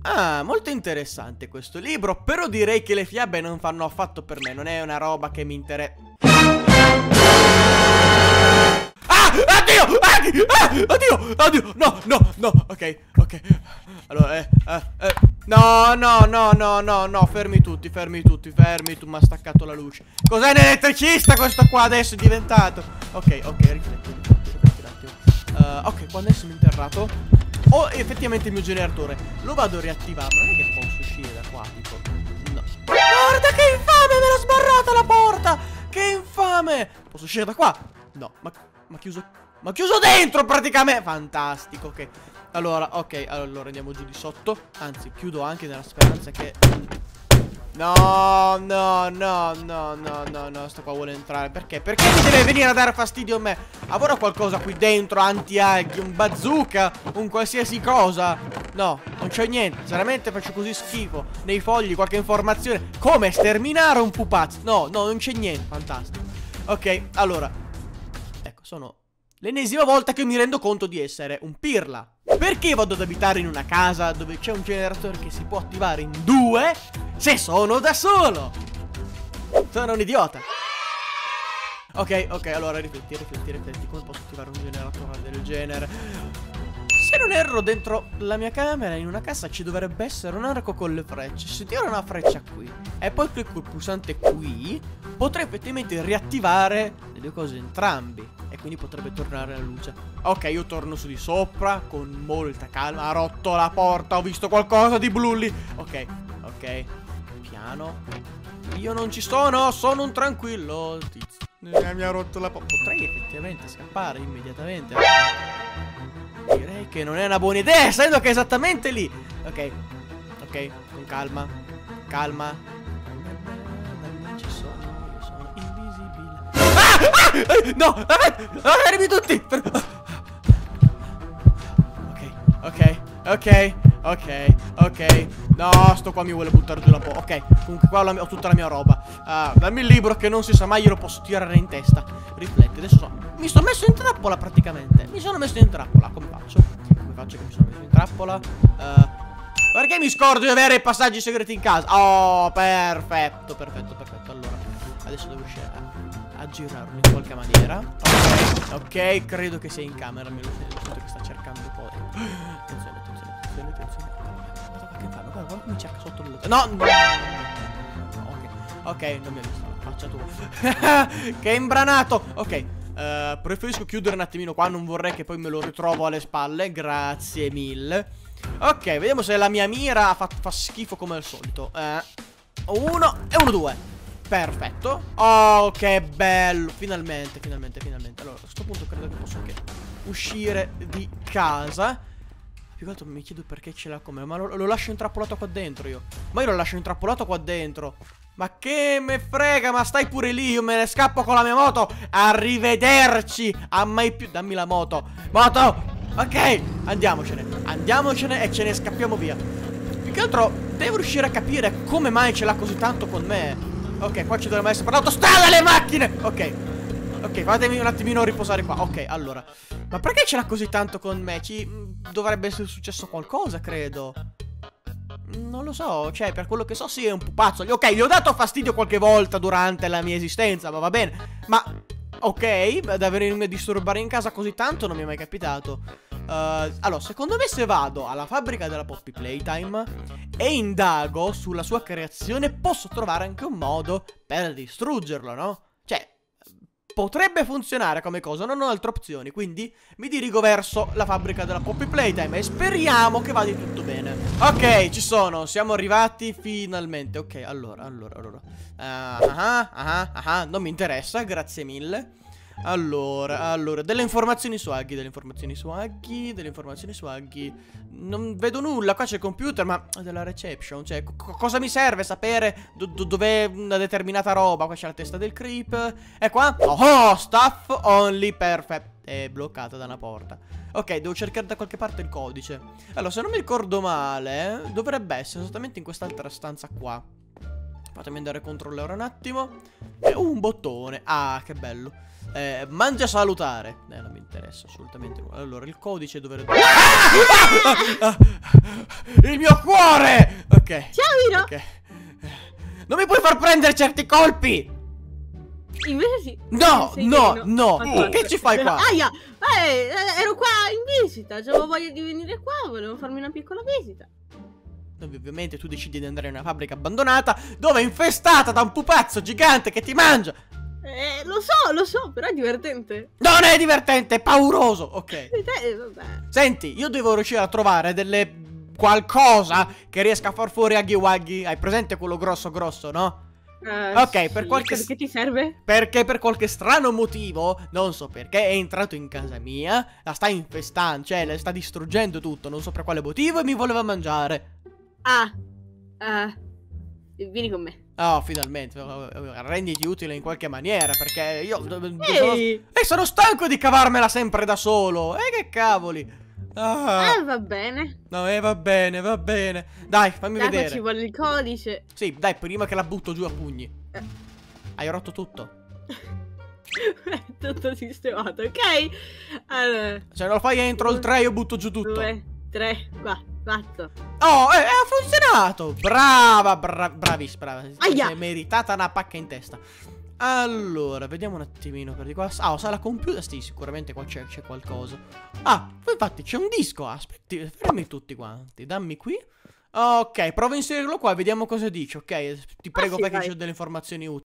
Ah, molto interessante questo libro, però direi che le fiabe non fanno affatto per me, non è una roba che mi interessa. Ah! Oddio! Oddio! No, ok. Allora, no, fermi tutti, tu m'ha staccato la luce. Cos'è un elettricista questo qua adesso è diventato? Ok, rifletti un attimo. Ok, quando essimo interrato ho effettivamente il mio generatore. Lo vado a riattivare, ma non è che posso uscire da qua, tipo. No. Guarda che infame, me l'ha sbarrata la porta! Che infame! Posso uscire da qua? No, ma chiuso dentro praticamente. Fantastico, ok. Allora, allora andiamo giù di sotto. Anzi, chiudo anche nella speranza che... No, sto qua vuole entrare. Perché? Perché mi deve venire a dare fastidio a me? Avrò qualcosa qui dentro, anti-aghi, un bazooka, un qualsiasi cosa. No, non c'è niente. Sinceramente faccio così schifo. Nei fogli qualche informazione. Come sterminare un pupazzo? No, non c'è niente. Fantastico. Ok, allora. Ecco, sono l'ennesima volta che mi rendo conto di essere un pirla. Perché vado ad abitare in una casa dove c'è un generatore che si può attivare in 2 se sono da solo? Sono un idiota. Ok, allora rifletti. Come posso attivare un generatore del genere? Se non erro, dentro la mia camera, in una cassa, ci dovrebbe essere un arco con le frecce. Se tiro una freccia qui e poi clicco il pulsante qui, potrei effettivamente riattivare le due cose entrambi. E quindi potrebbe tornare la luce. Ok, io torno su di sopra con molta calma. Ha rotto la porta, ho visto qualcosa di blu lì. Ok, piano. Io non ci sono un tranquillo tizio. Mi ha rotto la porta. Potrei effettivamente scappare immediatamente. Direi che non è una buona idea, essendo che è esattamente lì. Ok, con calma. Ci sono, io sono invisibile. No, fermi tutti. Ok. No, sto qua mi vuole buttare giù la porta. Ok, comunque qua ho tutta la mia roba. Dammi il libro che non si sa mai, io lo posso tirare in testa. Rifletti, adesso mi sono messo in trappola praticamente. Come faccio? Come faccio che mi sono messo in trappola? Perché mi scordo di avere i passaggi segreti in casa? Oh, perfetto. Allora, adesso devo riuscire a girarlo in qualche maniera. Ok, credo che sia in camera. Me lo sento che sta cercando poi. Attenzione. Guarda, mi cerca sotto il letto. No. Ok, non mi ha visto. Faccia tua. Che imbranato. Ok. Preferisco chiudere un attimino qua. Non vorrei che poi me lo ritrovo alle spalle. Grazie mille. Ok, vediamo se la mia mira fa schifo come al solito. 1 e 1, 2. Perfetto. Oh, che bello. Finalmente. Allora, a questo punto credo che posso anche uscire di casa. Più che altro mi chiedo perché ce l'ha come. Ma lo lascio intrappolato qua dentro io. Ma io lo lascio intrappolato qua dentro. Ma che me frega, ma stai pure lì. Io me ne scappo con la mia moto. Arrivederci. A mai più. Dammi la moto. Ok, andiamocene e ce ne scappiamo via. Più che altro devo riuscire a capire come mai ce l'ha così tanto con me. Ok, qua ci dovrebbe essere per l'autostrada le macchine. Ok, fatemi un attimino riposare qua. Ok, allora, ma perché ce l'ha così tanto con me? Dovrebbe essere successo qualcosa, credo. Non lo so, cioè, per quello che so, sì, è un pupazzo. Ok, gli ho dato fastidio qualche volta durante la mia esistenza, ma va bene. Ma, ok, da venirmi a disturbare in casa così tanto non mi è mai capitato. Allora, secondo me se vado alla fabbrica della Poppy Playtime e indago sulla sua creazione, posso trovare anche un modo per distruggerlo, no? Cioè, potrebbe funzionare come cosa, non ho altre opzioni. Quindi mi dirigo verso la fabbrica della Poppy Playtime e speriamo che vada tutto bene. Ok, ci sono, siamo arrivati finalmente. Ok, allora non mi interessa, grazie mille. Allora, delle informazioni su Aghi. Non vedo nulla, qua c'è il computer, ma della reception. Cioè, cosa mi serve sapere dov'è una determinata roba? Qua c'è la testa del creep. E qua? Oh, stuff only, perfetto. È bloccata da una porta. Ok, devo cercare da qualche parte il codice. Allora, se non mi ricordo male, dovrebbe essere esattamente in quest'altra stanza qua. Fatemi andare a controllare un attimo. Un bottone. Ah, che bello. Mangia salutare. Non mi interessa assolutamente. Allora, il codice dove... Il mio cuore! Ok. Ciao, Hiro! Ok. Non mi puoi far prendere certi colpi! Invece sì. No, Sei no, carino. no. Ok. Che ci fai qua? Aia! Ero qua in visita. Avevo voglia di venire qua. Volevo farmi una piccola visita. Ovviamente tu decidi di andare in una fabbrica abbandonata dove è infestata da un pupazzo gigante che ti mangia. Lo so, però è divertente. Non è divertente, è pauroso. Ok. Vabbè. Senti, io devo riuscire a trovare qualcosa che riesca a far fuori Huggy Wuggy. Hai presente quello grosso grosso, no? Ok, per qualche... Perché ti serve? Perché per qualche strano motivo, non so perché, è entrato in casa mia, la sta infestando, cioè le sta distruggendo tutto, non so per quale motivo, e mi voleva mangiare. Vieni con me. Oh, finalmente, renditi utile in qualche maniera, perché io Ehi! sono stanco di cavarmela sempre da solo. Che cavoli. Va bene. No, va bene, va bene. Dai, fammi Dai, vedere. ci vuole il codice. Sì, dai, prima che la butto giù a pugni. Hai rotto tutto. È tutto sistemato, ok? Allora, Se non lo fai entro il 3 io butto giù tutto. 2, 3, 4. Oh, ha funzionato. Brava, bravissima. Aia. Si è meritata una pacca in testa. Allora, vediamo un attimino per di qua. Sala computer. Sì, sicuramente qua c'è qualcosa. Infatti c'è un disco. Aspetti, fermi tutti quanti. Dammi qui. Ok, prova a inserirlo qua e vediamo cosa dice. Ok, ti prego sì, perché vai. c'ho delle informazioni utili.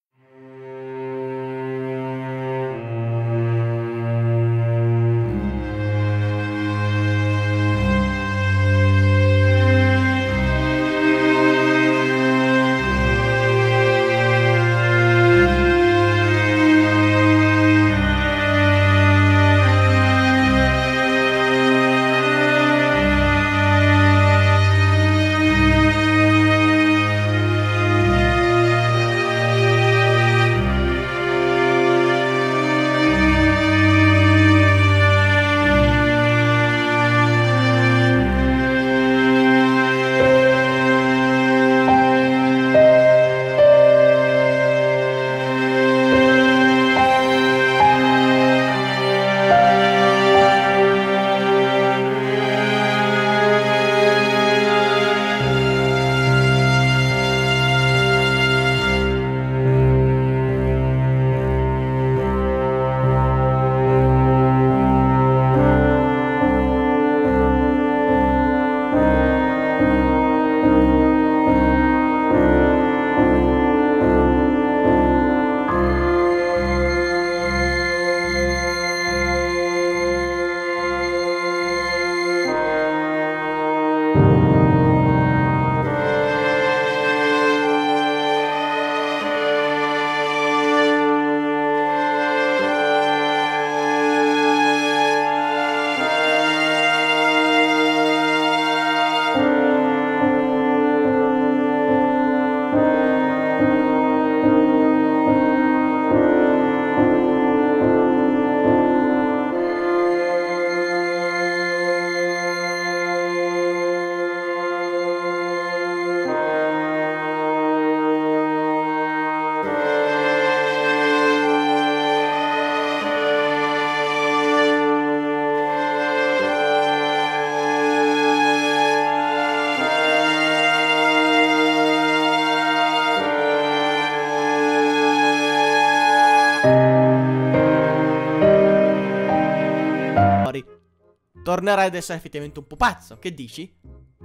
Tornerai ad essere effettivamente un pupazzo. Che dici?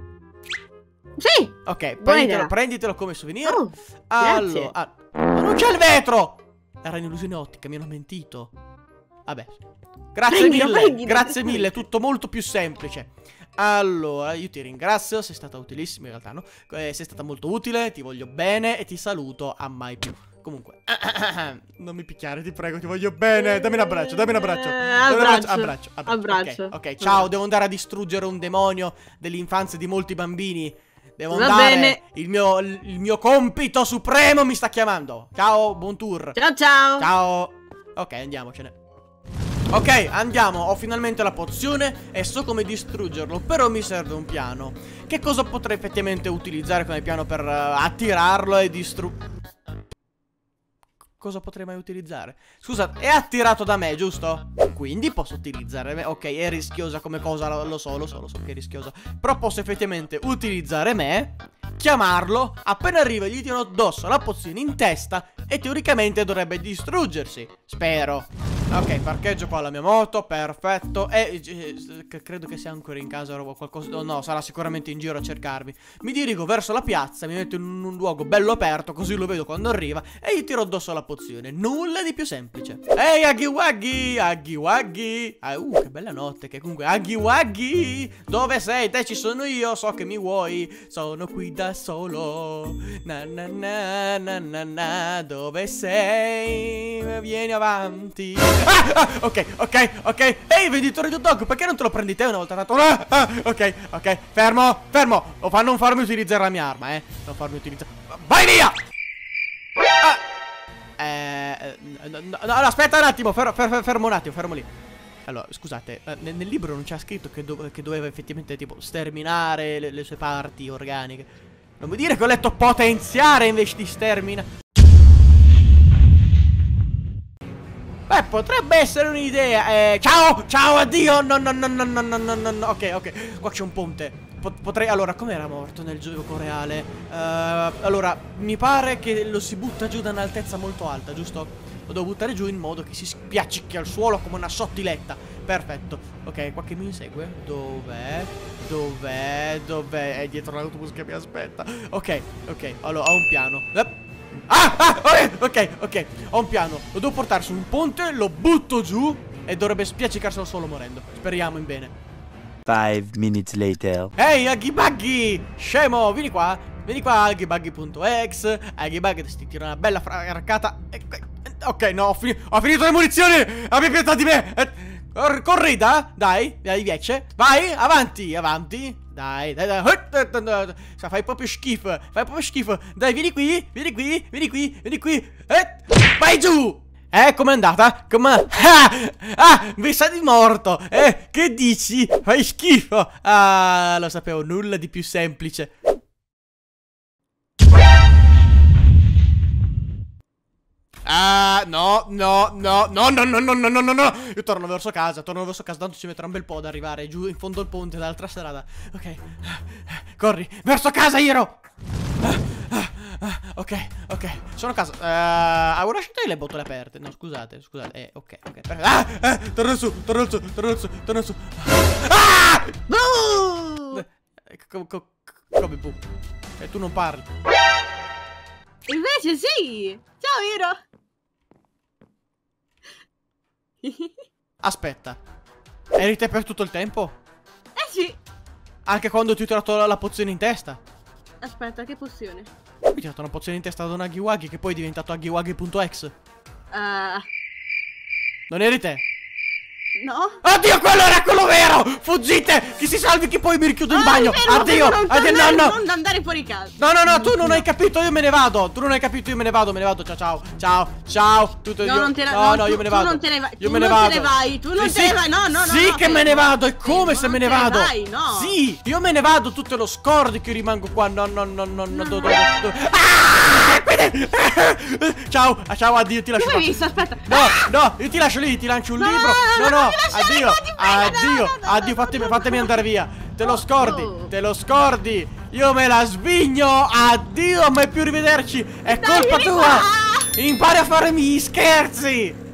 Sì! Ok, Buona idea. prenditelo come souvenir. Oh, Allora, grazie. ma non c'è il vetro! Era un'illusione ottica, mi hanno mentito. Vabbè. Grazie mille, grazie mille, tutto molto più semplice. Allora, io ti ringrazio, sei stata utilissima in realtà, no? Sei stata molto utile, ti voglio bene e ti saluto a mai più. Comunque, non mi picchiare, ti prego, ti voglio bene. Dammi un abbraccio, dammi un abbraccio. Abbraccio. Ok, ciao, devo andare a distruggere un demonio dell'infanzia di molti bambini. Devo Va andare. bene. Il mio compito supremo mi sta chiamando. Ciao, buon tour. Ciao ciao. Ciao. Ok, andiamocene. Ok, andiamo, ho finalmente la pozione e so come distruggerlo, però mi serve un piano. Che cosa potrei effettivamente utilizzare come piano per attirarlo e cosa potrei mai utilizzare? Scusa, è attirato da me, giusto? Quindi posso utilizzare me. Ok, è rischiosa come cosa, lo so che è rischiosa. Però posso effettivamente utilizzare me, chiamarlo, appena arriva gli tiro addosso la pozione in testa e teoricamente dovrebbe distruggersi. Spero. Ok, parcheggio qua la mia moto, perfetto. E credo che sia ancora in casa o qualcosa. No, sarà sicuramente in giro a cercarmi. Mi dirigo verso la piazza, mi metto in un luogo bello aperto, così lo vedo quando arriva e gli tiro addosso la pozione. Nulla di più semplice. Ehi, Aghi Waghi, Aghi Waghi. Che bella notte, che comunque Aghi Waghi. Dove sei? Te ci sono io, so che mi vuoi. Sono qui da solo. Na na na na na na. Dove sei? Vieni avanti. Ok. Ehi, venditore di hot dog, perché non te lo prendi te una volta tanto? Ok, fermo. Non farmi utilizzare la mia arma, non farmi utilizzare. Vai via! No, aspetta un attimo, fermo un attimo, fermo lì. Allora, scusate, nel libro non c'è scritto che doveva effettivamente tipo sterminare le sue parti organiche. Non vuol dire che ho letto potenziare invece di sterminare. Beh, potrebbe essere un'idea. Ciao, addio. No. Ok, qua c'è un ponte. Potrei. Allora, com'era morto nel gioco reale? Allora, mi pare che lo si butta giù da un'altezza molto alta, giusto? Lo devo buttare giù in modo che si spiaccicchi al suolo come una sottiletta. Perfetto. Ok, qua che mi insegue. Dov'è? È dietro l'autobus che mi aspetta. Ok. Allora, ho un piano. Ok, ho un piano. Lo devo portare su un ponte, lo butto giù e dovrebbe spiaccicarsi al suolo morendo. Speriamo in bene. 5 minutes later. Ehi, Aghi Buggy! Scemo, vieni qua, aghibuggy.exe. Aghi Buggy ti tira una bella fraccata. Ok, no, ho finito le munizioni. Abbi pietà di me. Corrida, dai, viece. Vai, avanti. Dai. Fai proprio schifo. Dai, vieni qui. Vai giù. Com'è andata? Mi sa di morto. Che dici? Fai schifo. Lo sapevo, nulla di più semplice. No. Io torno verso casa, tanto ci metterà un bel po' ad arrivare giù in fondo al ponte dall'altra strada. Ok. Corri, verso casa, Hiro. Ok, sono a casa. Avevo lasciato le botole aperte. No, scusate. Ok. Torno su. Come bu? Tu non parli. Invece sì. Ciao, Hiro. Aspetta, eri te per tutto il tempo? Sì. Anche quando ti ho tirato la pozione in testa? Aspetta, che pozione? Mi hai tirato una pozione in testa da un Aghi Waghi che poi è diventato aghibuggy.exe. Non eri te? No. Oddio, quello era quello vero! Fuggite! Chi si salvi che poi mi richiudo in bagno! Addio! Non andare fuori casa. No, tu non hai capito, io me ne vado. Tu non hai capito, io me ne vado. Ciao. No, io me ne vado. Tu non te ne vai. No. Sì che me ne vado, è come se me ne vado. No. Sì, io me ne vado, tu te lo scordi che rimango qua. No. Ciao, addio, ti lascio. Come hai visto? Aspetta. No, io ti lascio lì, ti lancio un libro. No, addio, fatemi andare via. Te lo scordi. Io me la svigno. Addio, mai più rivederci. È colpa tua. Impari a farmi gli scherzi.